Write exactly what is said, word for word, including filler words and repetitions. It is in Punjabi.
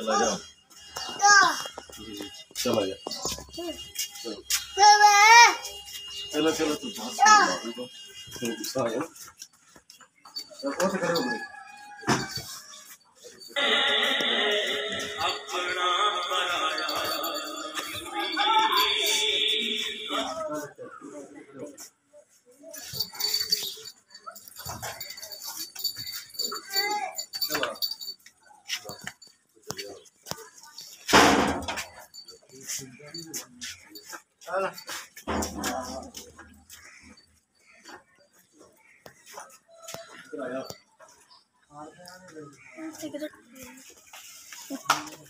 चला जा चला जा चलो चलो तू चलो गुस्सा आया कौन से करो भाई Take it.